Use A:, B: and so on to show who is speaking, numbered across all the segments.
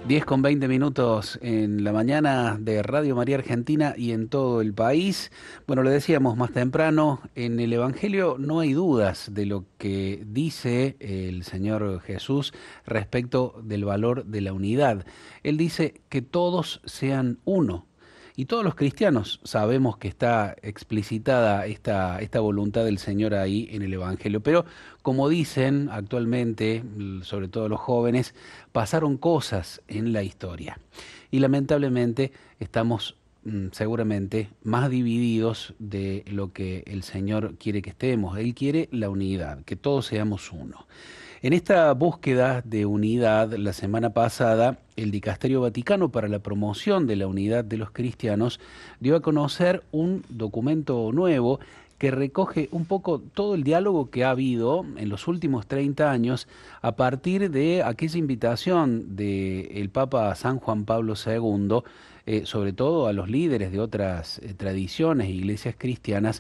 A: 10:20 en la mañana de Radio María Argentina y en todo el país. Bueno, le decíamos más temprano, en el Evangelio no hay dudas de lo que dice el Señor Jesús respecto del valor de la unidad. Él dice que todos sean uno. Y todos los cristianos sabemos que está explicitada esta voluntad del Señor ahí en el Evangelio. Pero como dicen actualmente, sobre todo los jóvenes, pasaron cosas en la historia. Y lamentablemente estamos seguramente más divididos de lo que el Señor quiere que estemos. Él quiere la unidad, que todos seamos uno. En esta búsqueda de unidad, la semana pasada, el Dicasterio Vaticano para la Promoción de la Unidad de los Cristianos dio a conocer un documento nuevo que recoge un poco todo el diálogo que ha habido en los últimos 30 años a partir de aquella invitación del Papa San Juan Pablo II, sobre todo a los líderes de otras tradiciones e iglesias cristianas,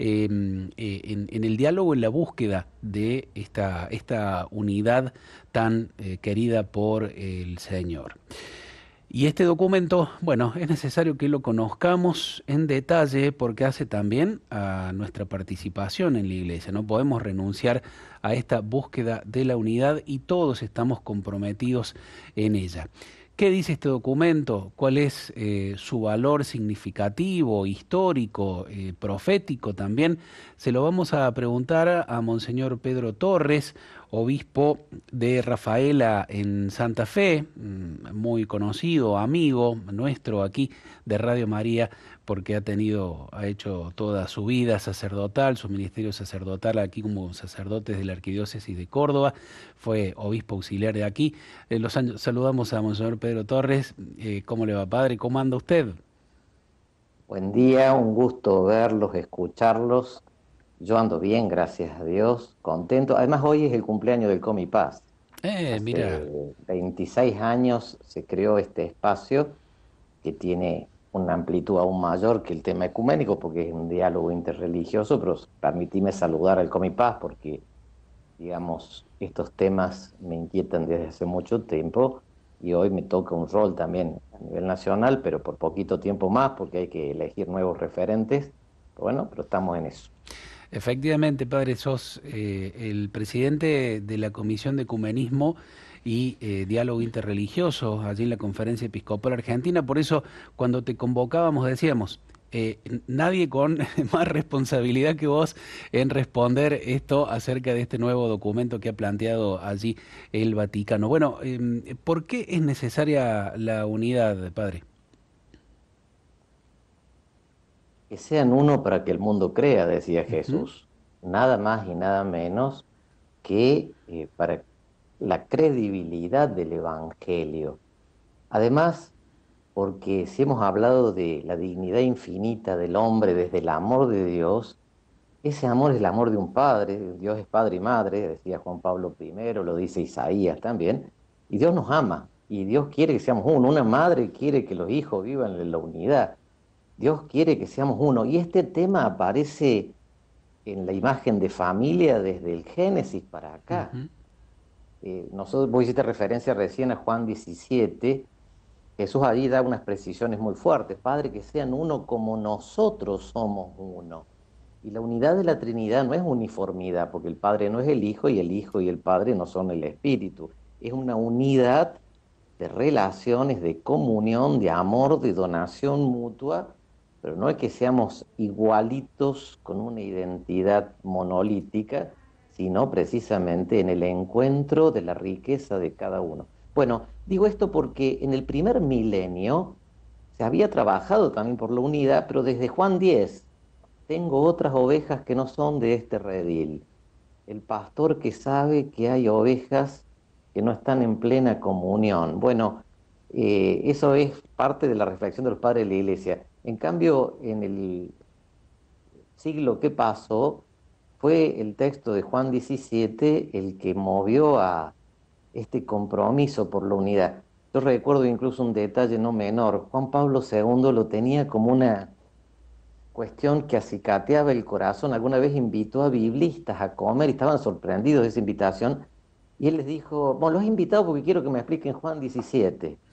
A: en el diálogo, en la búsqueda de esta unidad tan querida por el Señor. Y este documento, bueno, es necesario que lo conozcamos en detalle porque hace también a nuestra participación en la iglesia. No podemos renunciar a esta búsqueda de la unidad y todos estamos comprometidos en ella. ¿Qué dice este documento? ¿Cuál es su valor significativo, histórico, profético también? Se lo vamos a preguntar a Monseñor Pedro Torres, obispo de Rafaela en Santa Fe, muy conocido, amigo nuestro aquí de Radio María, porque ha hecho toda su vida sacerdotal, su ministerio sacerdotal aquí como sacerdote de la Arquidiócesis de Córdoba, fue obispo auxiliar de aquí. Saludamos a Monseñor Pedro Torres. ¿Cómo le va, padre? ¿Cómo anda usted?
B: Buen día, un gusto verlos, escucharlos. Yo ando bien, gracias a Dios, contento. Además, hoy es el cumpleaños del Comipaz. Hace
A: Mira.
B: 26 años se creó este espacio que tiene una amplitud aún mayor que el tema ecuménico, porque es un diálogo interreligioso, pero permitime saludar al Comipaz porque, digamos, estos temas me inquietan desde hace mucho tiempo y hoy me toca un rol también a nivel nacional, pero por poquito tiempo más porque hay que elegir nuevos referentes. Bueno, pero estamos en eso.
A: Efectivamente, padre, sos el presidente de la Comisión de Ecumenismo y Diálogo Interreligioso allí en la Conferencia Episcopal Argentina. Por eso, cuando te convocábamos, decíamos, nadie con más responsabilidad que vos en responder esto acerca de este nuevo documento que ha planteado allí el Vaticano. Bueno, ¿por qué es necesaria la unidad, padre?
B: Que sean uno para que el mundo crea, decía
A: Ujú.
B: Jesús. Nada más y nada menos que para la credibilidad del Evangelio. Además, porque si hemos hablado de la dignidad infinita del hombre desde el amor de Dios, ese amor es el amor de un padre, Dios es padre y madre, decía Juan Pablo I, lo dice Isaías también, y Dios nos ama, y Dios quiere que seamos uno, una madre quiere que los hijos vivan en la unidad, Dios quiere que seamos uno, y este tema aparece en la imagen de familia desde el Génesis para acá.
A: Ujú.
B: Vos hiciste referencia recién a Juan 17. Jesús allí da unas precisiones muy fuertes. Padre, que sean uno como nosotros somos uno. Y la unidad de la Trinidad no es uniformidad, porque el Padre no es el Hijo y el Padre no son el Espíritu. Es una unidad de relaciones, de comunión, de amor, de donación mutua, pero no es que seamos igualitos con una identidad monolítica, sino precisamente en el encuentro de la riqueza de cada uno. Bueno, digo esto porque en el primer milenio se había trabajado también por la unidad, pero desde Juan 10, tengo otras ovejas que no son de este redil. El pastor que sabe que hay ovejas que no están en plena comunión. Bueno, eso es parte de la reflexión de los padres de la iglesia. En cambio, en el siglo que pasó, fue el texto de Juan 17 el que movió a este compromiso por la unidad. Yo recuerdo incluso un detalle no menor. Juan Pablo II lo tenía como una cuestión que acicateaba el corazón. Alguna vez invitó a biblistas a comer y estaban sorprendidos de esa invitación. Y él les dijo, bueno, los he invitado porque quiero que me expliquen Juan 17.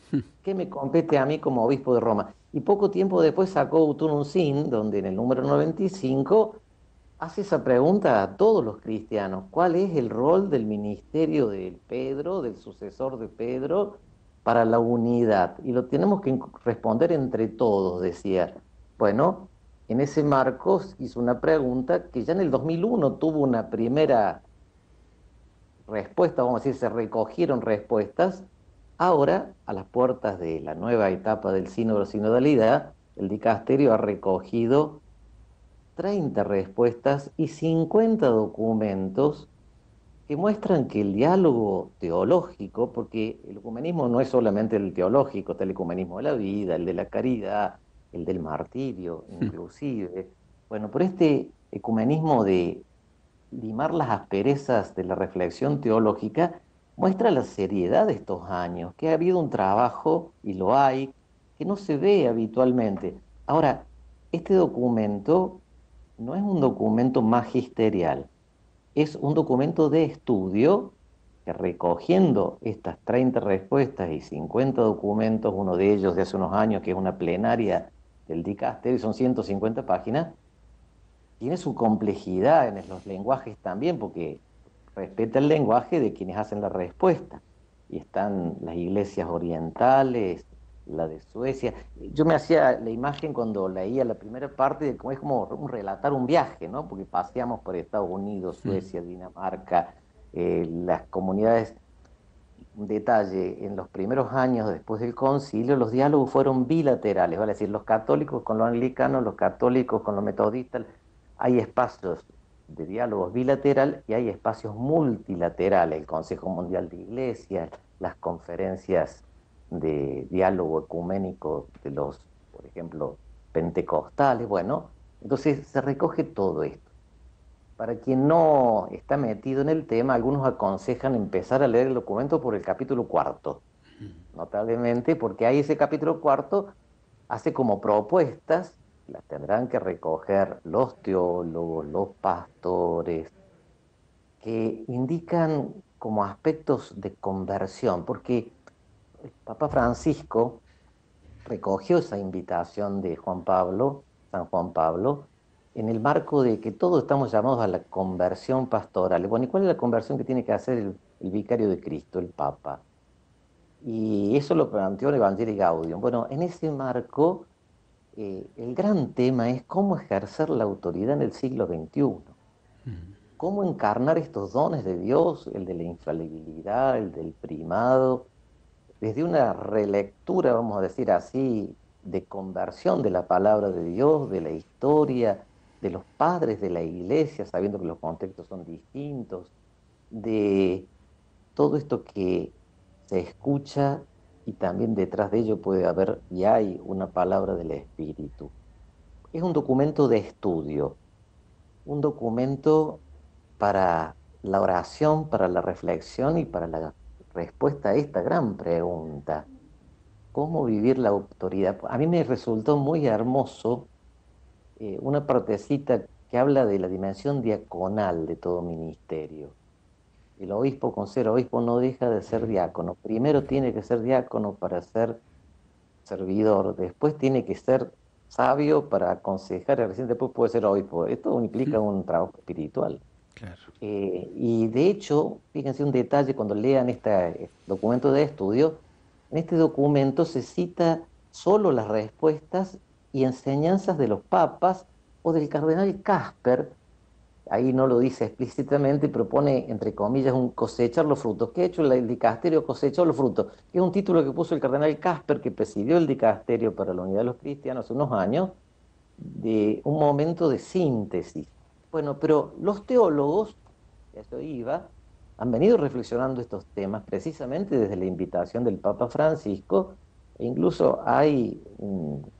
B: ¿Qué me compete a mí como obispo de Roma? Y poco tiempo después sacó Utunum Sin, donde en el número 95 hace esa pregunta a todos los cristianos: ¿cuál es el rol del ministerio de Pedro, del sucesor de Pedro, para la unidad? Y lo tenemos que responder entre todos, decía. Bueno, en ese marco hizo una pregunta que ya en el 2001 tuvo una primera respuesta, vamos a decir, se recogieron respuestas. Ahora, a las puertas de la nueva etapa del sínodo sinodalidad, el dicasterio ha recogido 30 respuestas y 50 documentos que muestran que el diálogo teológico, porque el ecumenismo no es solamente el teológico, está el ecumenismo de la vida, el de la caridad, el del martirio, inclusive. Bueno, por este ecumenismo de limar las asperezas de la reflexión teológica, muestra la seriedad de estos años, que ha habido un trabajo, y lo hay, que no se ve habitualmente. Ahora, este documento no es un documento magisterial, es un documento de estudio que, recogiendo estas 30 respuestas y 50 documentos, uno de ellos de hace unos años, que es una plenaria del dicasterio, son 150 páginas, tiene su complejidad en los lenguajes también, porque respeta el lenguaje de quienes hacen la respuesta. Y están las iglesias orientales, la de Suecia. Yo me hacía la imagen cuando leía la primera parte de cómo es como un relatar un viaje, ¿no? Porque paseamos por Estados Unidos, Suecia, Dinamarca, las comunidades. Un detalle: en los primeros años después del concilio, los diálogos fueron bilaterales, vale decir, los católicos con los anglicanos, los católicos con los metodistas. Hay espacios de diálogos bilateral y hay espacios multilaterales, el Consejo Mundial de Iglesias, las conferencias de diálogo ecuménico de los, por ejemplo, pentecostales. Bueno, entonces se recoge todo esto. Para quien no está metido en el tema, algunos aconsejan empezar a leer el documento por el capítulo cuarto, notablemente, porque ahí ese capítulo cuarto hace como propuestas, las tendrán que recoger los teólogos, los pastores, que indican como aspectos de conversión, porque el Papa Francisco recogió esa invitación de Juan Pablo, San Juan Pablo, en el marco de que todos estamos llamados a la conversión pastoral. Bueno, ¿y cuál es la conversión que tiene que hacer el vicario de Cristo, el Papa? Y eso lo planteó el Evangelii Gaudium. Bueno, en ese marco, el gran tema es cómo ejercer la autoridad en el siglo XXI, cómo encarnar estos dones de Dios, el de la infalibilidad, el del primado, desde una relectura, vamos a decir así, de conversión de la palabra de Dios, de la historia, de los padres de la iglesia, sabiendo que los contextos son distintos, de todo esto que se escucha, y también detrás de ello puede haber y hay una palabra del Espíritu. Es un documento de estudio, un documento para la oración, para la reflexión y para la respuesta a esta gran pregunta: ¿cómo vivir la autoridad? A mí me resultó muy hermoso una partecita que habla de la dimensión diaconal de todo ministerio. El obispo, con ser obispo, no deja de ser diácono. Primero tiene que ser diácono para ser servidor, después tiene que ser sabio para aconsejar, y recién después puede ser obispo. Esto implica un trabajo espiritual.
A: Claro.
B: Y de hecho, fíjense un detalle cuando lean este documento de estudio: en este documento se cita solo las respuestas y enseñanzas de los papas o del cardenal Casper. Ahí no lo dice explícitamente, pero pone entre comillas un cosechar los frutos. ¿Qué ha hecho el dicasterio? Cosechó los frutos, que es un título que puso el cardenal Casper, que presidió el dicasterio para la unidad de los cristianos hace unos años, de un momento de síntesis. Bueno, pero los teólogos, a eso iba, han venido reflexionando estos temas precisamente desde la invitación del Papa Francisco, e incluso hay un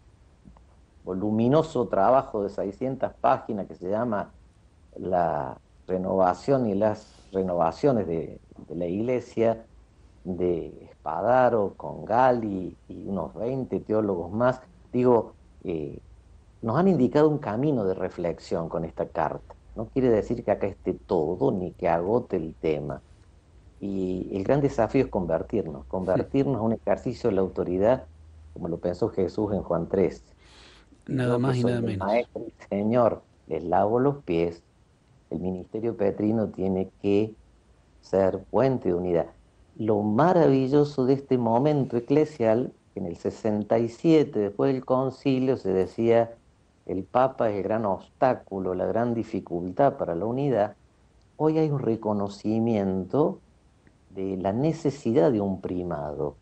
B: voluminoso trabajo de 600 páginas que se llama La renovación y las renovaciones de la Iglesia, de Espadaro, con Gali y unos 20 teólogos más. Digo, nos han indicado un camino de reflexión con esta carta. No quiere decir que acá esté todo ni que agote el tema, Y el gran desafío es convertirnos a un ejercicio de la autoridad, como lo pensó Jesús en Juan 3. Si
A: Nada
B: yo que
A: más y
B: soy
A: nada
B: el
A: menos.
B: maestro y Señor, les lavo los pies, el ministerio petrino tiene que ser puente de unidad. Lo maravilloso de este momento eclesial, que en el 67, después del concilio, se decía, el Papa es el gran obstáculo, la gran dificultad para la unidad. Hoy hay un reconocimiento de la necesidad de un primado.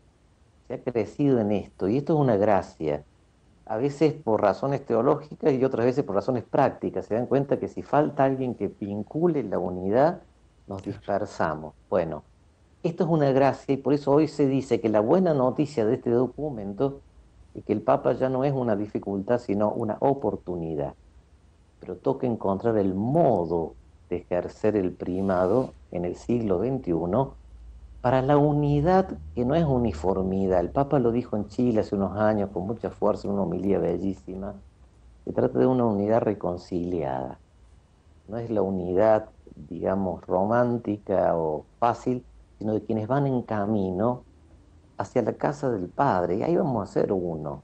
B: Se ha crecido en esto y esto es una gracia, a veces por razones teológicas y otras veces por razones prácticas. Se dan cuenta que si falta alguien que vincule la unidad, nos dispersamos. Bueno, esto es una gracia y por eso hoy se dice que la buena noticia de este documento es que el Papa ya no es una dificultad, sino una oportunidad. Pero toca encontrar el modo de ejercer el primado en el siglo XXI para la unidad que no es uniformidad. El Papa lo dijo en Chile hace unos años con mucha fuerza, en una homilía bellísima. Se trata de una unidad reconciliada. No es la unidad, digamos, romántica o fácil, sino de quienes van en camino hacia la casa del Padre. Y ahí vamos a ser uno.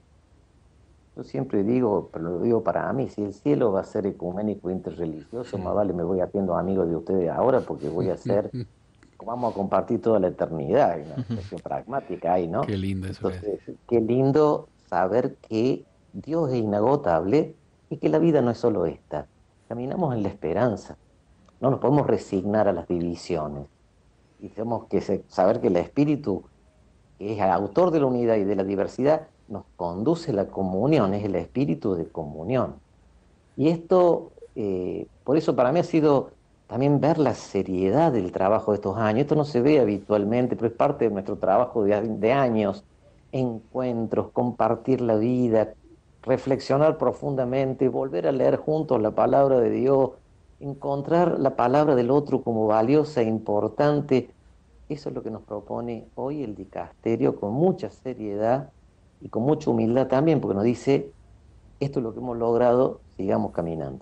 B: Yo siempre digo, pero lo digo para mí, si el cielo va a ser ecuménico interreligioso, más vale me voy haciendo amigo de ustedes ahora porque voy a ser, vamos a compartir toda la eternidad, hay una cuestión pragmática ahí, ¿no?
A: Qué lindo eso que
B: Entonces,
A: decís.
B: qué lindo saber que Dios es inagotable y que la vida no es solo esta. Caminamos en la esperanza, no nos podemos resignar a las divisiones y tenemos que saber que el Espíritu, que es el autor de la unidad y de la diversidad, nos conduce a la comunión, es el espíritu de comunión. Y esto, por eso para mí ha sido también ver la seriedad del trabajo de estos años. Esto no se ve habitualmente, pero es parte de nuestro trabajo de años, encuentros, compartir la vida, reflexionar profundamente, volver a leer juntos la palabra de Dios, encontrar la palabra del otro como valiosa e importante. Eso es lo que nos propone hoy el dicasterio con mucha seriedad y con mucha humildad también, porque nos dice, esto es lo que hemos logrado, sigamos caminando.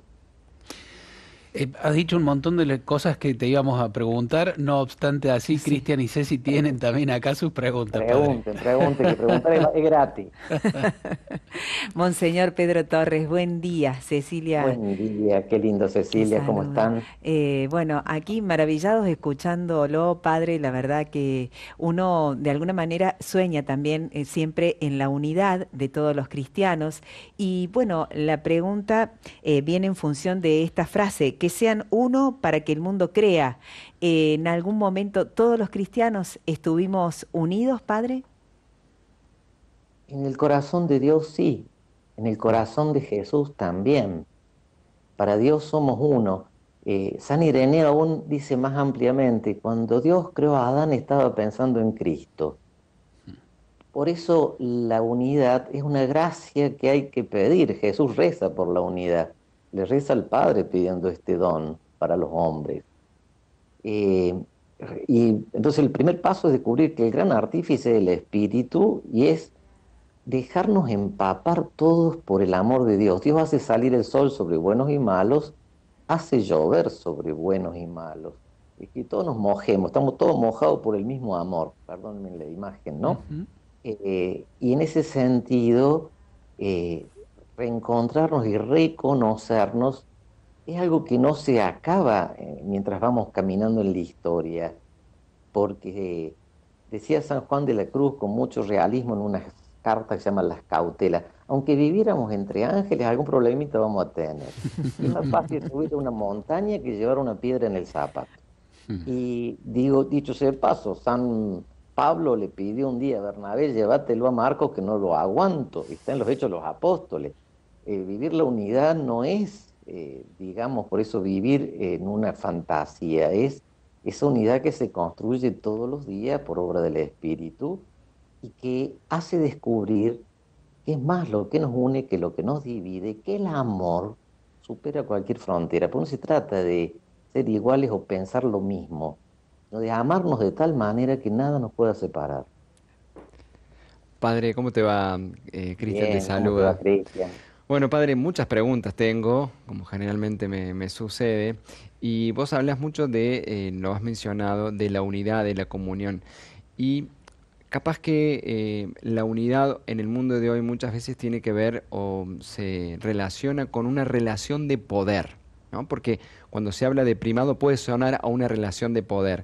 A: Has dicho un montón de cosas que te íbamos a preguntar, no obstante así,
C: Sí.
A: Cristian y Ceci tienen también acá sus preguntas, padre.
B: Pregunten, pregunten, que preguntar es gratis.
C: Monseñor Pedro Torres, buen día. Cecilia
B: Buen día, qué lindo
C: te
B: Cecilia, ¿cómo
C: saluda.
B: están?
C: Bueno, aquí maravillados escuchándolo, padre, la verdad que uno de alguna manera sueña también siempre en la unidad de todos los cristianos. Y bueno, la pregunta viene en función de esta frase, que sean uno para que el mundo crea. ¿En algún momento todos los cristianos estuvimos unidos, padre?
B: En el corazón de Dios sí, en el corazón de Jesús también. Para Dios somos uno. San Ireneo aún dice más ampliamente, cuando Dios creó a Adán estaba pensando en Cristo. Por eso la unidad es una gracia que hay que pedir. Jesús reza por la unidad. Le reza al Padre pidiendo este don para los hombres. Eh, y entonces el primer paso es descubrir que el gran artífice es el Espíritu y es dejarnos empapar todos por el amor de Dios. Dios hace salir el sol sobre buenos y malos, hace llover sobre buenos y malos. Y que todos nos mojemos, estamos todos mojados por el mismo amor, perdónenme la imagen, ¿no?
A: Ujú.
B: Y en ese sentido, eh, reencontrarnos y reconocernos es algo que no se acaba mientras vamos caminando en la historia, porque decía San Juan de la Cruz con mucho realismo en unas cartas que se llaman las cautelas, aunque viviéramos entre ángeles, algún problemita vamos a tener. Y es más fácil subir a una montaña que llevar una piedra en el zapato. Y digo, dicho sea de paso, San Pablo le pidió un día a Bernabé, llévatelo a Marcos que no lo aguanto, y está en los Hechos de los Apóstoles. Vivir la unidad no es, digamos, por eso vivir en una fantasía, es esa unidad que se construye todos los días por obra del Espíritu y que hace descubrir que es más lo que nos une que lo que nos divide, que el amor supera cualquier frontera. Pero no se trata de ser iguales o pensar lo mismo, sino de amarnos de tal manera que nada nos pueda separar.
D: Padre, ¿cómo te va? Cristian te
B: Bien, ¿cómo te va,
D: saluda.
B: Cristian?
D: Bueno, padre, muchas preguntas tengo, como generalmente me sucede, y vos hablas mucho lo has mencionado, de la unidad, de la comunión, y capaz que la unidad en el mundo de hoy muchas veces tiene que ver o se relaciona con una relación de poder, ¿no? Porque cuando se habla de primado puede sonar a una relación de poder.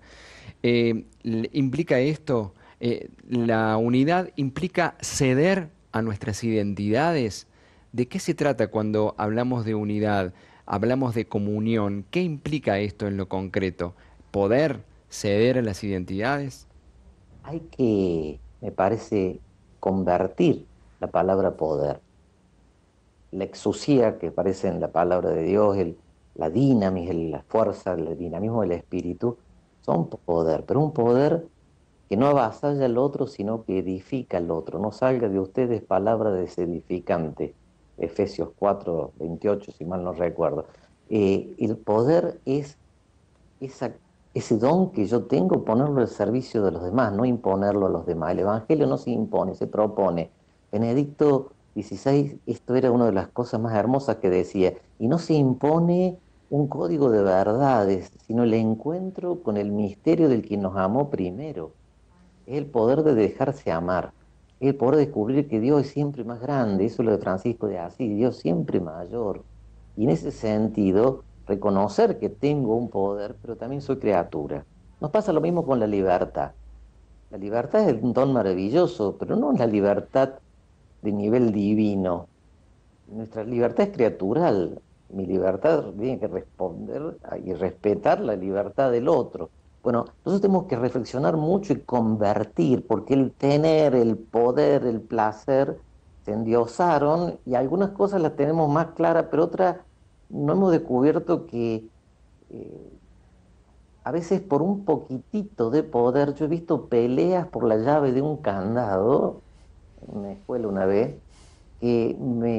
D: ¿Implica esto? ¿La unidad implica ceder a nuestras identidades? ¿De qué se trata cuando hablamos de unidad? Hablamos de comunión. ¿Qué implica esto en lo concreto? ¿Poder ceder a las identidades?
B: Hay que, me parece, convertir la palabra poder, la exusía que aparece en la palabra de Dios, la dinamis, la fuerza, el dinamismo del espíritu, son poder, pero un poder que no avasalla al otro, sino que edifica al otro. No salga de ustedes palabra desedificante. Efesios 4:28, si mal no recuerdo. El poder es esa, ese don que yo tengo, ponerlo al servicio de los demás, no imponerlo a los demás. El Evangelio no se impone, se propone. Benedicto XVI, esto era una de las cosas más hermosas que decía, y no se impone un código de verdades, sino el encuentro con el misterio del que nos amó primero. Es el poder de dejarse amar, es el poder de descubrir que Dios es siempre más grande, eso es lo de Francisco de Asís, Dios siempre mayor. Y en ese sentido, reconocer que tengo un poder, pero también soy criatura. Nos pasa lo mismo con la libertad. La libertad es un don maravilloso, pero no es la libertad de nivel divino. Nuestra libertad es criatural. Mi libertad tiene que responder y respetar la libertad del otro. Bueno, nosotros tenemos que reflexionar mucho y convertir, porque el tener, el poder, el placer se endiosaron y algunas cosas las tenemos más claras, pero otras no hemos descubierto que eh, a veces por un poquitito de poder, yo he visto peleas por la llave de un candado en una escuela una vez, que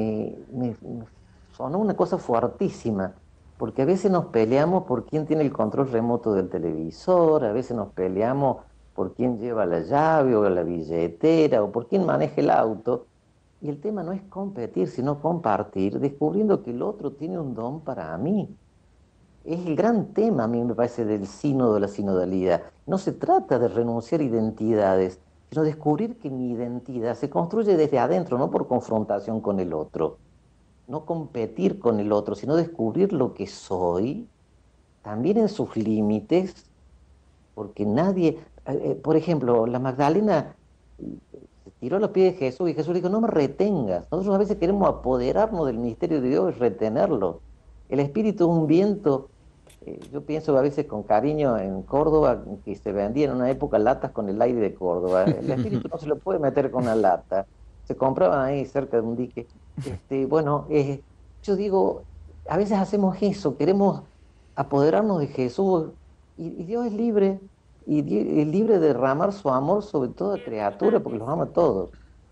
B: me sonó una cosa fuertísima, porque a veces nos peleamos por quién tiene el control remoto del televisor, a veces nos peleamos por quién lleva la llave o la billetera o por quién maneja el auto, y el tema no es competir, sino compartir, descubriendo que el otro tiene un don para mí. Es el gran tema, a mí me parece, del sínodo, de la sinodalidad. No se trata de renunciar a identidades, sino descubrir que mi identidad se construye desde adentro, no por confrontación con el otro, no competir con el otro, sino descubrir lo que soy, también en sus límites, porque nadie, por ejemplo, la Magdalena se tiró a los pies de Jesús y Jesús dijo, no me retengas. Nosotros a veces queremos apoderarnos del misterio de Dios y retenerlo. El Espíritu es un viento. Yo pienso a veces con cariño en Córdoba, que se vendían en una época latas con el aire de Córdoba. El espíritu no se lo puede meter con una lata. Se compraban ahí cerca de un dique. Bueno, yo digo, a veces hacemos eso, queremos apoderarnos de Jesús y Dios es libre y es libre de derramar su amor sobre toda criatura porque los ama a todos.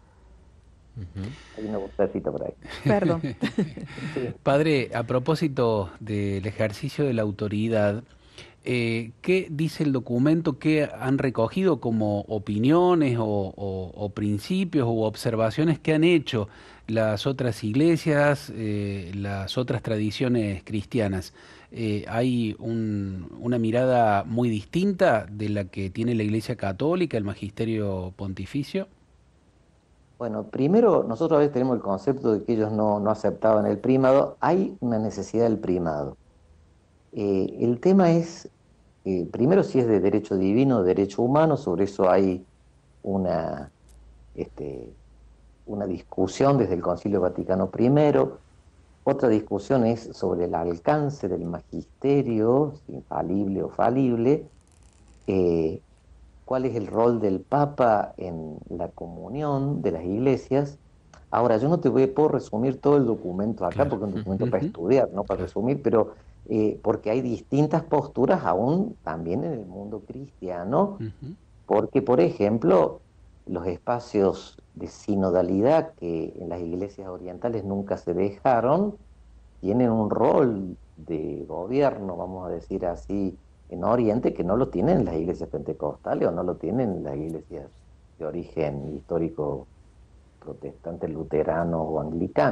D: Ujú.
B: Hay una vocecita por ahí.
C: Perdón.
B: Sí.
A: Padre, a propósito del ejercicio de la autoridad, ¿qué dice el documento? ¿Qué han recogido como opiniones o principios u observaciones que han hecho las otras iglesias, las otras tradiciones cristianas? ¿Hay una mirada muy distinta de la que tiene la Iglesia Católica, el Magisterio Pontificio?
B: Bueno, primero nosotros a veces tenemos el concepto de que ellos no aceptaban el primado. Hay una necesidad del primado. El tema es, primero si es de derecho divino o derecho humano, sobre eso hay una, este, una discusión desde el Concilio Vaticano I. Otra discusión es sobre el alcance del magisterio, si infalible o falible, eh, cuál es el rol del Papa en la comunión de las iglesias. Ahora, yo no puedo resumir todo el documento acá,
A: Claro.
B: porque es un documento
A: Ujú,
B: para
A: ujú.
B: estudiar, no para
A: Claro.
B: resumir, pero porque hay distintas posturas aún también en el mundo cristiano,
A: Ujú.
B: porque, por ejemplo, los espacios de sinodalidad que en las iglesias orientales nunca se dejaron, tienen un rol de gobierno, vamos a decir así, en Oriente, que no lo tienen las iglesias pentecostales o no lo tienen las iglesias de origen histórico protestante, luterano o anglicano.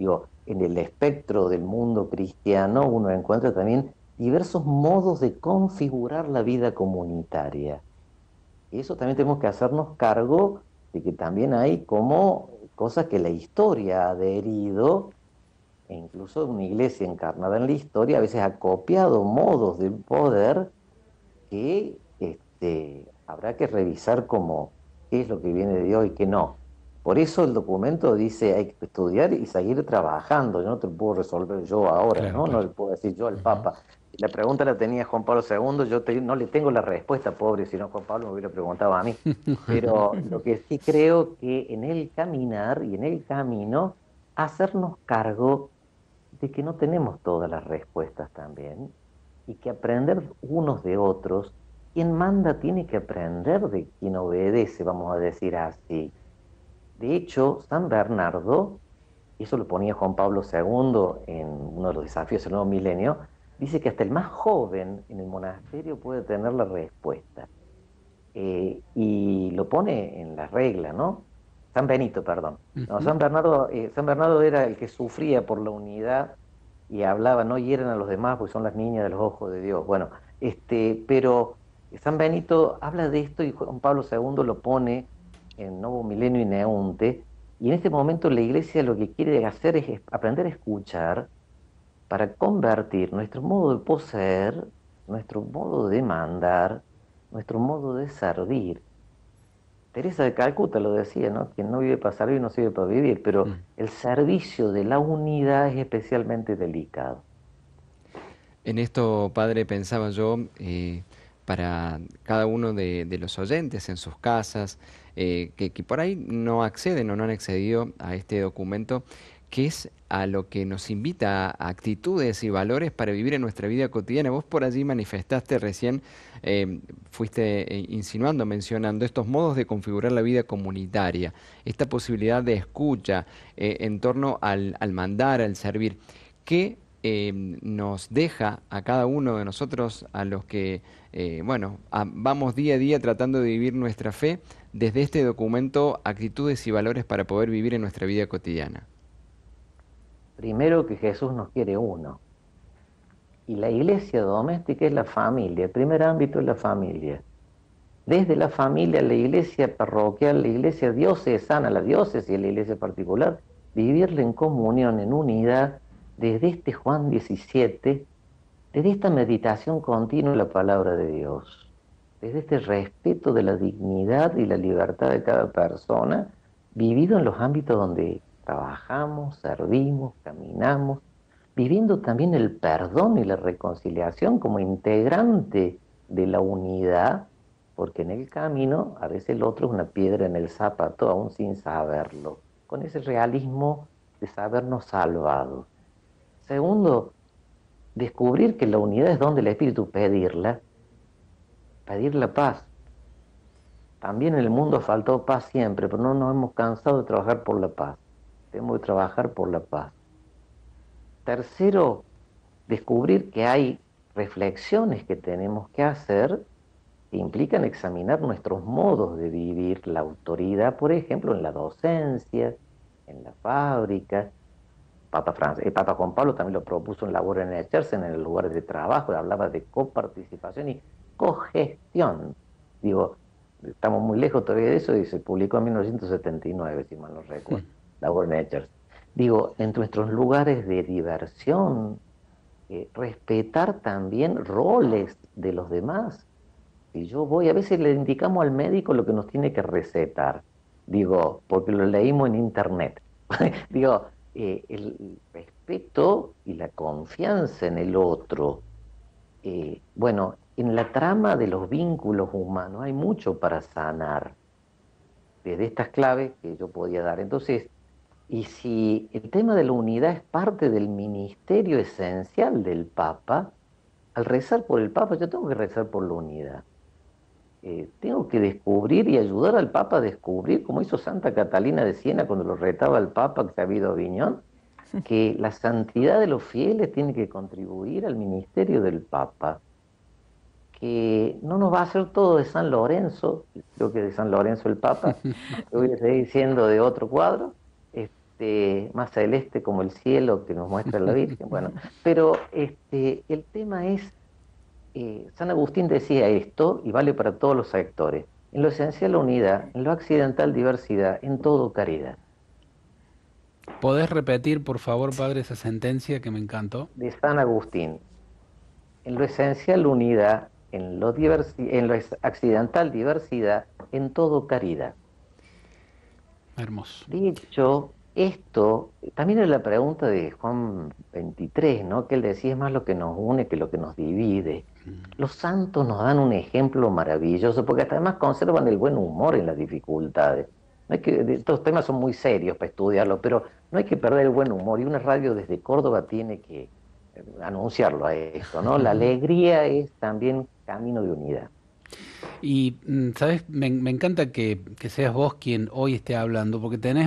B: Digo, en el espectro del mundo cristiano uno encuentra también diversos modos de configurar la vida comunitaria. Y eso también tenemos que hacernos cargo de que también hay como cosas que la historia ha adherido, e incluso una iglesia encarnada en la historia a veces ha copiado modos de poder que habrá que revisar como qué es lo que viene de Dios y qué no. Por eso el documento dice hay que estudiar y seguir trabajando. Yo no te lo puedo resolver yo ahora,
A: Claro,
B: ¿no? No
A: claro.
B: le puedo decir yo al
A: Ujú.
B: Papa. La pregunta la tenía Juan Pablo II, no le tengo la respuesta, pobre, si no Juan Pablo me hubiera preguntado a mí. Pero lo que sí creo que en el caminar y en el camino, hacernos cargo de que no tenemos todas las respuestas también y que aprender unos de otros, quien manda tiene que aprender de quien obedece, vamos a decir así. De hecho, San Bernardo, y eso lo ponía Juan Pablo II en uno de los desafíos del nuevo milenio, dice que hasta el más joven en el monasterio puede tener la respuesta. Y lo pone en la regla, ¿no? San Benito, perdón. No,
A: Ujú.
B: San Bernardo era el que sufría por la unidad y hablaba, no hieren a los demás, porque son las niñas de los ojos de Dios. Bueno, pero San Benito habla de esto y Juan Pablo II lo pone en Novo Milenio y Neunte, y en este momento la Iglesia lo que quiere hacer es aprender a escuchar para convertir nuestro modo de poseer, nuestro modo de mandar, nuestro modo de servir. Teresa de Calcuta lo decía, ¿no? Quien no vive para servir no sirve para vivir, pero
A: Mm.
B: el servicio de la unidad es especialmente delicado.
D: En esto, padre, pensaba yo, para cada uno de los oyentes en sus casas, que por ahí no acceden o no han accedido a este documento, que es a lo que nos invita a actitudes y valores para vivir en nuestra vida cotidiana. Vos por allí manifestaste recién, fuiste insinuando, mencionando estos modos de configurar la vida comunitaria, esta posibilidad de escucha en torno al mandar, al servir. ¿Qué nos deja a cada uno de nosotros, a los que, bueno, vamos día a día tratando de vivir nuestra fe, desde este documento, actitudes y valores para poder vivir en nuestra vida cotidiana?
B: Primero que Jesús nos quiere uno. Y la iglesia doméstica es la familia, el primer ámbito es la familia. Desde la familia, la iglesia parroquial, la iglesia diocesana, la diócesis y la iglesia particular, vivirla en comunión, en unidad, desde este Juan 17, desde esta meditación continua en la palabra de Dios, desde este respeto de la dignidad y la libertad de cada persona, vivido en los ámbitos donde trabajamos, servimos, caminamos, viviendo también el perdón y la reconciliación como integrante de la unidad, porque en el camino a veces el otro es una piedra en el zapato, aún sin saberlo, con ese realismo de sabernos salvados. Segundo, descubrir que la unidad es donde el Espíritu pedir la paz. También en el mundo ha faltado paz siempre, pero no nos hemos cansado de trabajar por la paz. Tenemos que trabajar por la paz. Tercero, descubrir que hay reflexiones que tenemos que hacer que implican examinar nuestros modos de vivir la autoridad, por ejemplo, en la docencia, en la fábrica. Papa Juan Pablo también lo propuso en Labor en Ejercen, en el lugar de trabajo, hablaba de coparticipación y cogestión. Digo, estamos muy lejos todavía de eso y se publicó en 1979, si mal no recuerdo, Labor en Ejercen. Digo, en nuestros lugares de diversión, respetar también roles de los demás. Si yo voy, a veces le indicamos al médico lo que nos tiene que recetar, digo, porque lo leímos en internet. Digo, el respeto y la confianza en el otro. Bueno, en la trama de los vínculos humanos hay mucho para sanar, desde estas claves que yo podía dar. Entonces, y si el tema de la unidad es parte del ministerio esencial del Papa, al rezar por el Papa yo tengo que rezar por la unidad. Tengo que descubrir y ayudar al Papa a descubrir, como hizo Santa Catalina de Siena cuando lo retaba al Papa que se había ido a Aviñón, que la santidad de los fieles tiene que contribuir al ministerio del Papa, que no nos va a hacer todo de San Lorenzo, creo que de San Lorenzo el Papa, lo voy a seguir diciendo de otro cuadro, más celeste como el cielo que nos muestra la Virgen. Bueno, pero el tema es, San Agustín decía esto, y vale para todos los sectores: en lo esencial unidad, en lo accidental diversidad, en todo caridad.
A: ¿Podés repetir, por favor, padre, esa sentencia que me encantó?
B: De San Agustín: en lo esencial unidad, en lo accidental diversidad, en todo caridad.
A: Hermoso.
B: Dicho esto, también es la pregunta de Juan 23, ¿no? Que él decía: es más lo que nos une que lo que nos divide. Los santos nos dan un ejemplo maravilloso, porque hasta además conservan el buen humor en las dificultades. No hay que, estos temas son muy serios para estudiarlos, pero no hay que perder el buen humor, y una radio desde Córdoba tiene que anunciarlo a esto, ¿no? La alegría es también camino de unidad.
A: Y, ¿sabes? Me encanta que seas vos quien hoy esté hablando, porque tenés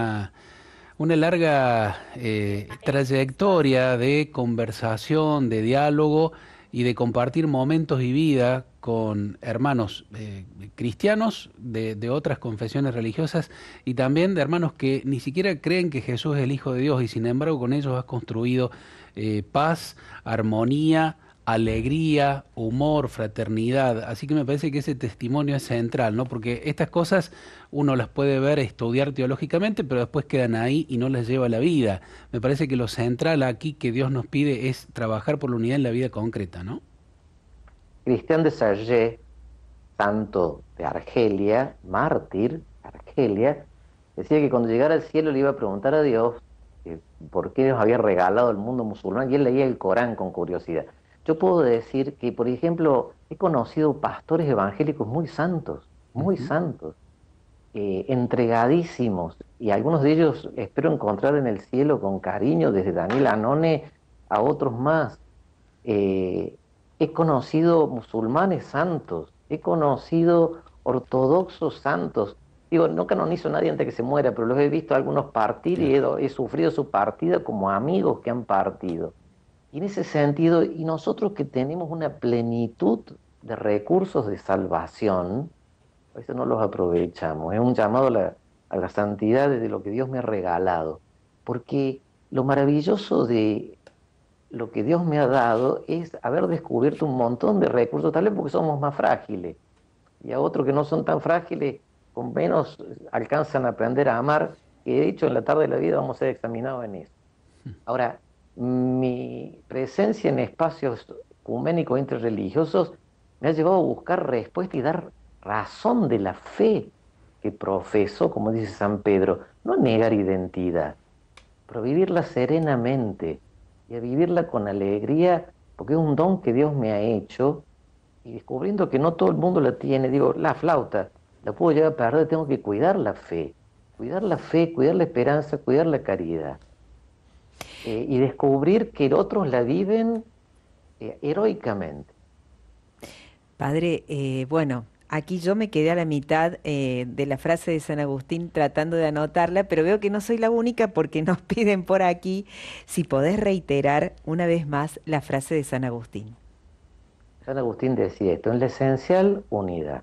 A: una larga trayectoria de conversación, de diálogo y de compartir momentos y vida con hermanos cristianos de otras confesiones religiosas y también de hermanos que ni siquiera creen que Jesús es el Hijo de Dios, y sin embargo con ellos has construido paz, armonía, alegría, humor, fraternidad. Así que me parece que ese testimonio es central, ¿no? Porque estas cosas uno las puede ver, estudiar teológicamente, pero después quedan ahí y no las lleva a la vida. Me parece que lo central aquí que Dios nos pide es trabajar por la unidad en la vida concreta, ¿no?
B: Cristian de Sargé, santo de Argelia, mártir de Argelia, decía que cuando llegara al cielo le iba a preguntar a Dios por qué nos había regalado el mundo musulmán, y él leía el Corán con curiosidad. Yo puedo decir que, por ejemplo, he conocido pastores evangélicos muy
A: Ujú.
B: santos, entregadísimos, y algunos de ellos espero encontrar en el cielo con cariño, desde Daniel Anone a otros más. Eh, He conocido musulmanes santos, he conocido ortodoxos santos. Digo, no canonizo a nadie antes que se muera, pero los he visto algunos partir, y
A: Claro.
B: he sufrido su partida como amigos que han partido. Y en ese sentido, y nosotros que tenemos una plenitud de recursos de salvación, a veces no los aprovechamos. Es un llamado a la santidad de lo que Dios me ha regalado. Porque lo maravilloso de lo que Dios me ha dado es haber descubierto un montón de recursos, tal vez porque somos más frágiles, y a otros que no son tan frágiles, con menos alcanzan a aprender a amar, que de hecho en la tarde de la vida vamos a ser examinados en eso. Ahora, mi presencia en espacios ecuménicos interreligiosos me ha llevado a buscar respuesta y dar razón de la fe que profeso, como dice San Pedro, no a negar identidad, pero a vivirla serenamente y a vivirla con alegría, porque es un don que Dios me ha hecho, y descubriendo que no todo el mundo la tiene. Digo, la flauta, la puedo llegar a perder, tengo que cuidar la fe, cuidar la esperanza, cuidar la caridad, y descubrir que otros la viven heroicamente.
C: Padre, bueno, aquí yo me quedé a la mitad de la frase de San Agustín tratando de anotarla, pero veo que no soy la única porque nos piden por aquí si podés reiterar una vez más la frase de San Agustín.
B: San Agustín decía esto: en lo esencial, unidad;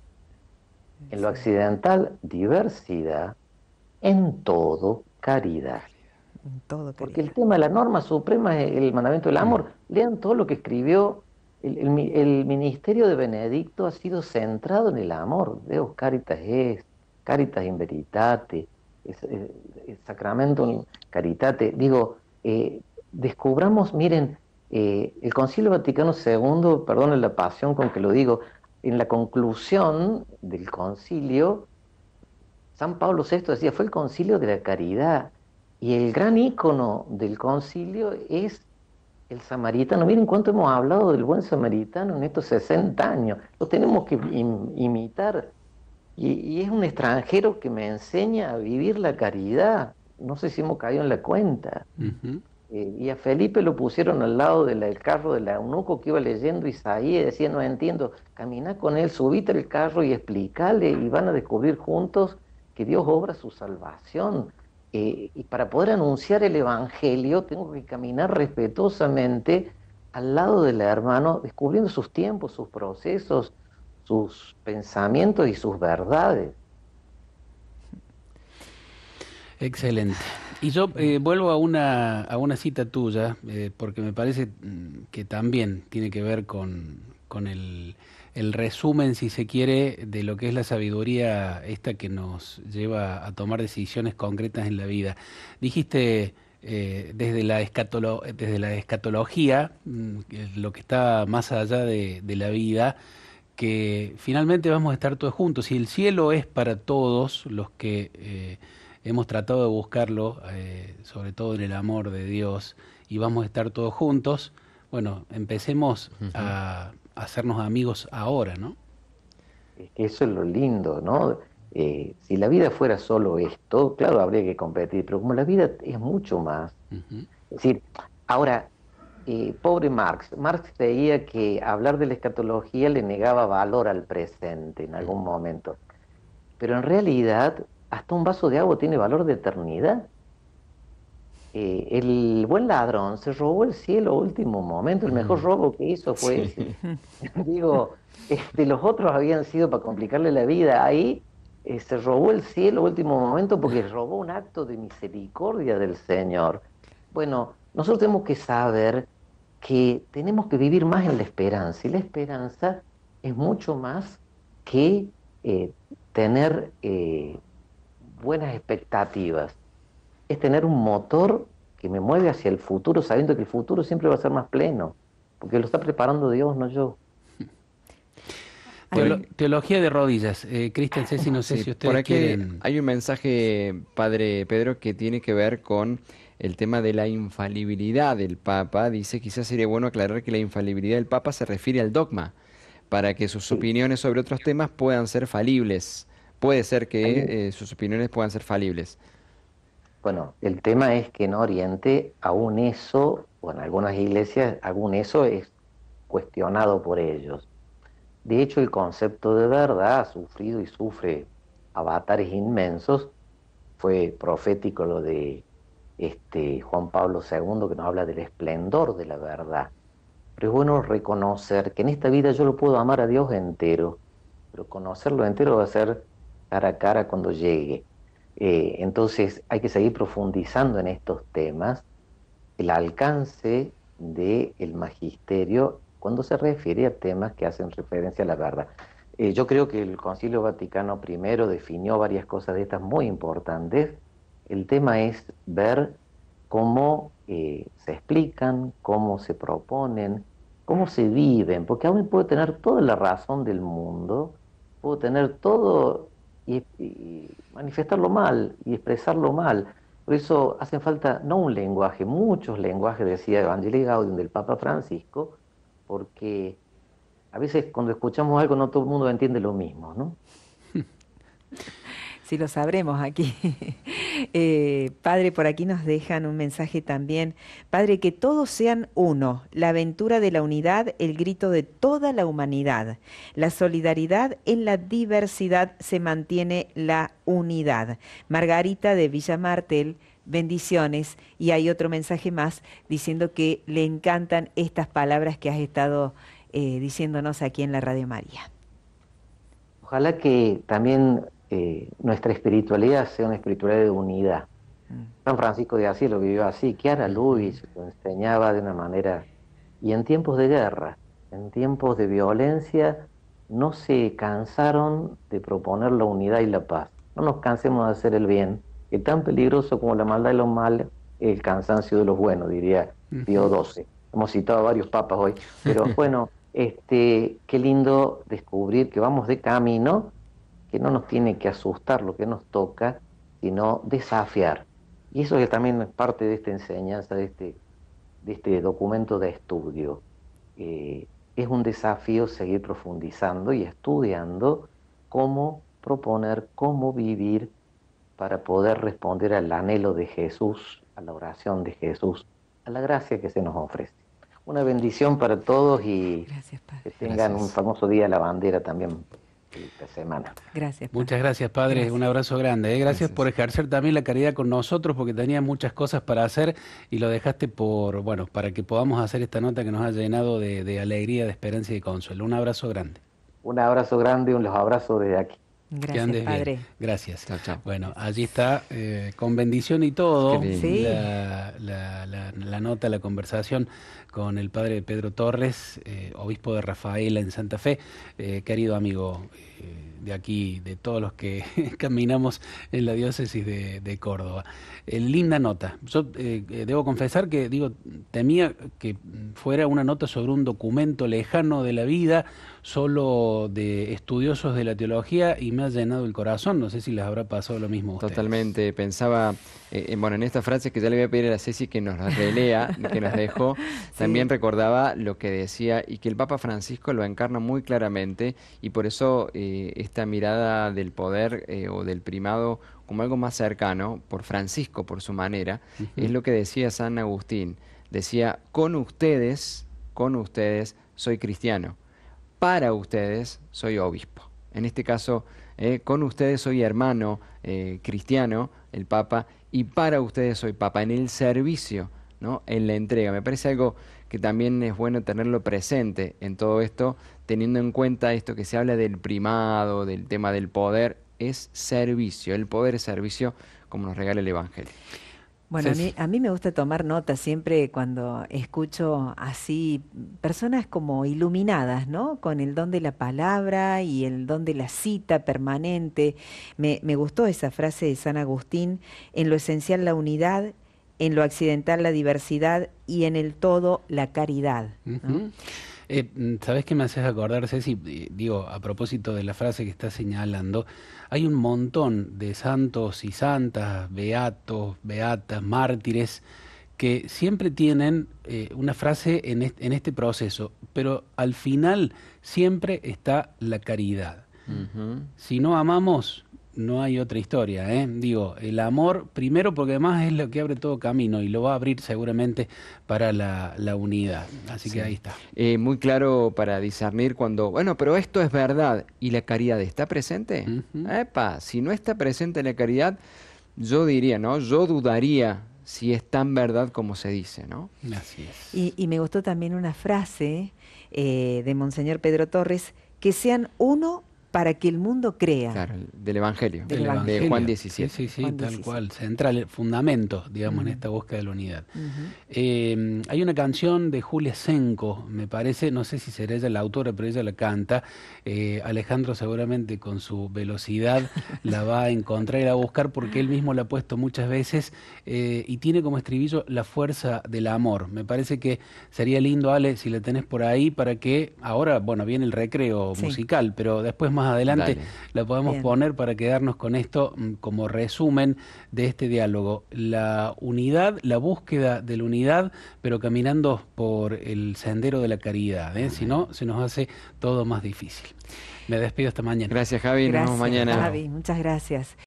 B: en lo
C: Sí,
B: accidental, diversidad; en todo, caridad.
C: en todo,
B: Porque
C: caridad.
B: el tema de la norma suprema es el mandamiento del
A: Mm.
B: amor. Lean todo lo que escribió. El ministerio de Benedicto ha sido centrado en el amor. Deus caritas est, caritas in veritate, sacramentum caritate. Digo, descubramos, miren, el Concilio Vaticano II, perdón la pasión con que lo digo, en la conclusión del concilio, San Pablo VI decía: fue el concilio de la caridad. Y el gran ícono del concilio es el samaritano. Miren cuánto hemos hablado del buen samaritano en estos 60 años. Lo tenemos que imitar. Y es un extranjero que me enseña a vivir la caridad. No sé si hemos caído en la cuenta.
A: Ujú.
B: Y a Felipe lo pusieron al lado del carro del eunuco que iba leyendo Isaías, y decía: no entiendo. Camina con él, subite el carro y explícale, y van a descubrir juntos que Dios obra su salvación. Y para poder anunciar el Evangelio tengo que caminar respetuosamente al lado del hermano, descubriendo sus tiempos, sus procesos, sus pensamientos y sus verdades.
A: Excelente. Y yo vuelvo a una cita tuya, porque me parece que también tiene que ver con el resumen, si se quiere, de lo que es la sabiduría esta que nos lleva a tomar decisiones concretas en la vida. Dijiste desde la escatología, lo que está más allá de la vida, que finalmente vamos a estar todos juntos. Y el cielo es para todos los que hemos tratado de buscarlo, sobre todo en el amor de Dios, y vamos a estar todos juntos. Bueno, empecemos
D: Ujú.
A: a hacernos amigos ahora, ¿no?
B: Es que eso es lo lindo, ¿no? Si la vida fuera solo esto, claro, habría que competir, pero como la vida es mucho más.
A: Ujú.
B: Es decir, ahora, pobre Marx. Marx creía que hablar de la escatología le negaba valor al presente en algún momento. Pero en realidad, hasta un vaso de agua tiene valor de eternidad. El buen ladrón se robó el cielo a último momento. El mejor
D: Ujú.
B: robo que hizo fue ese.
D: Sí,
B: Digo, los otros habían sido para complicarle la vida. Ahí se robó el cielo a último momento porque robó un acto de misericordia del Señor. Bueno, nosotros tenemos que saber que tenemos que vivir más en la esperanza. Y la esperanza es mucho más que tener buenas expectativas. Es tener un motor que me mueve hacia el futuro, sabiendo que el futuro siempre va a ser más pleno, porque lo está preparando Dios, no yo.
D: por
C: Hay
D: ahí,
C: un,
A: Teología de rodillas. Cristian, Ceci, no sé
D: sí,
A: si
D: por
A: ustedes
D: aquí
A: quieren.
D: hay un mensaje, Padre Pedro, que tiene que ver con el tema de la infalibilidad del Papa. Dice, quizás sería bueno aclarar que la infalibilidad del Papa se refiere al dogma, para que sus
B: Sí,
D: opiniones sobre otros temas puedan ser falibles. Puede ser
B: hay un,
D: que sus opiniones puedan ser falibles.
B: bueno, el tema es que en Oriente aún eso, o en algunas iglesias, aún eso es cuestionado por ellos. De hecho, el concepto de verdad ha sufrido y sufre avatares inmensos. Fue profético lo de Juan Pablo II, que nos habla del esplendor de la verdad. Pero es bueno reconocer que en esta vida yo lo puedo amar a Dios entero, pero conocerlo entero va a ser cara a cara cuando llegue. Entonces hay que seguir profundizando en estos temas, el alcance del magisterio cuando se refiere a temas que hacen referencia a la verdad. Yo creo que el Concilio Vaticano I definió varias cosas de estas muy importantes. El tema es ver cómo se explican, cómo se proponen, cómo se viven, porque aún puedo tener toda la razón del mundo, puedo tener todo y manifestarlo mal y expresarlo mal. Por eso hacen falta no un lenguaje, muchos lenguajes, decía Evangelii Gaudium del Papa Francisco, porque a veces cuando escuchamos algo no todo el mundo entiende lo mismo, ¿no?
C: si lo sabremos aquí. Padre, por aquí nos dejan un mensaje también. Padre, que todos sean uno, la aventura de la unidad, el grito de toda la humanidad. La solidaridad en la diversidad se mantiene la unidad. Margarita de Villa Martel, bendiciones. Y hay otro mensaje más diciendo que le encantan estas palabras que has estado diciéndonos aquí en la Radio María.
B: Ojalá que también nuestra espiritualidad sea una espiritualidad de unidad.
C: Mm.
B: San Francisco de Asís lo vivió así, Chiara
D: Ujú.
B: Luis lo enseñaba de una manera, y en tiempos de guerra, en tiempos de violencia, no se cansaron de proponer la unidad y la paz. No nos cansemos de hacer el bien, que tan peligroso como la maldad y los males es el cansancio de los buenos, diría Pío
A: Ujú.
B: XII. Hemos citado a varios papas hoy, pero bueno, qué lindo descubrir que vamos de camino, que no nos tiene que asustar lo que nos toca, sino desafiar. Y eso que también es parte de esta enseñanza, de este documento de estudio. Es un desafío seguir profundizando y estudiando cómo proponer, cómo vivir para poder responder al anhelo de Jesús, a la oración de Jesús, a la gracia que se nos ofrece. Una bendición para todos y
C: Gracias, Padre.
B: que tengan un
D: Gracias.
B: famoso día de la bandera también esta semana.
C: Gracias, Padre.
A: Muchas gracias, Padre. Un
C: Gracias.
A: abrazo grande. Gracias por
D: Gracias.
A: ejercer también la caridad con nosotros, porque tenía muchas cosas para hacer y lo dejaste por, bueno, para que podamos hacer esta nota que nos ha llenado de alegría, de esperanza y de consuelo. Un abrazo grande.
B: Un abrazo grande, un los abrazo desde aquí.
A: Que
C: Gracias,
A: andes bien.
C: padre.
A: Gracias.
D: Chao, chao.
A: Bueno, allí está, con bendición y todo,
D: Qué lindo.
C: Sí.
A: la nota, la conversación con el padre Pedro Torres, obispo de Rafaela en Santa Fe, querido amigo de aquí, de todos los que caminamos en la diócesis de Córdoba. Linda nota. Yo debo confesar que, digo, temía que fuera una nota sobre un documento lejano de la vida, solo de estudiosos de la teología, y me ha llenado el corazón. No sé si les habrá pasado lo mismo a ustedes.
D: Totalmente, pensaba, bueno, en esta frase que ya le voy a pedir a la Ceci que nos la relea, que nos dejó, también recordaba lo que decía y que el Papa Francisco lo encarna muy claramente, y por eso esta mirada del poder o del primado como algo más cercano, por Francisco, por su manera, es lo que decía San Agustín. Decía, con ustedes soy cristiano, para ustedes soy obispo. En este caso, con ustedes soy hermano cristiano, el Papa, y para ustedes soy Papa, en el servicio, ¿no? En la entrega. Me parece algo que también es bueno tenerlo presente en todo esto, teniendo en cuenta esto que se habla del primado, del tema del poder, es servicio. El poder es servicio, como nos regala el Evangelio.
C: Bueno,
A: Ceci.
C: a mí me gusta tomar nota siempre cuando escucho así personas como iluminadas, ¿no? Con el don de la palabra y el don de la cita permanente. Me gustó esa frase de San Agustín: en lo esencial la unidad, en lo accidental la diversidad y en el todo la caridad, ¿no?
A: Ujú. ¿Sabés qué me haces acordar, Ceci? Digo, a propósito de la frase que estás señalando, hay un montón de santos y santas, beatos, beatas, mártires, que siempre tienen una frase en este proceso, pero al final siempre está la caridad.
D: Ujú.
A: Si no amamos, no hay otra historia, ¿eh? Digo, el amor, primero porque además es lo que abre todo camino y lo va a abrir seguramente para la unidad. Así que ahí
D: Sí.
A: está.
D: Muy claro para discernir cuando, bueno, pero esto es verdad y la caridad está presente.
A: Ujú.
D: Epa, si no está presente la caridad, yo diría, ¿no? Yo dudaría si es tan verdad como se dice, ¿no?
A: Así es.
C: Y me gustó también una frase de Monseñor Pedro Torres: que sean uno para que el mundo crea.
D: Claro, del Evangelio,
C: Del
A: El
C: Evangelio.
D: de Juan
A: Evangelio,
D: 17.
A: sí, sí,
C: Juan
A: tal
C: 17.
A: cual, central, fundamento, digamos, en
C: Mm.
A: esta búsqueda de la unidad.
C: Ujú.
A: Hay una canción de Julia Senko, me parece, no sé si será ella la autora, pero ella la canta. Alejandro seguramente con su velocidad la va a encontrar y la va a buscar porque él mismo la ha puesto muchas veces, y tiene como estribillo la fuerza del amor. Me parece que sería lindo, Ale, si la tenés por ahí, para que ahora, bueno, viene el recreo
C: Sí,
A: musical, pero después más adelante
D: Dale.
A: la podemos
C: bien.
A: poner para quedarnos con esto, como resumen de este diálogo. La unidad, la búsqueda de la unidad, pero caminando por el sendero de la caridad, ¿eh? Si
D: Amén.
A: no, se nos hace todo más difícil. Me despido hasta mañana.
D: Gracias, Javi. Nos vemos
C: Gracias,
D: mañana.
A: Chao.
C: Javi. Muchas gracias.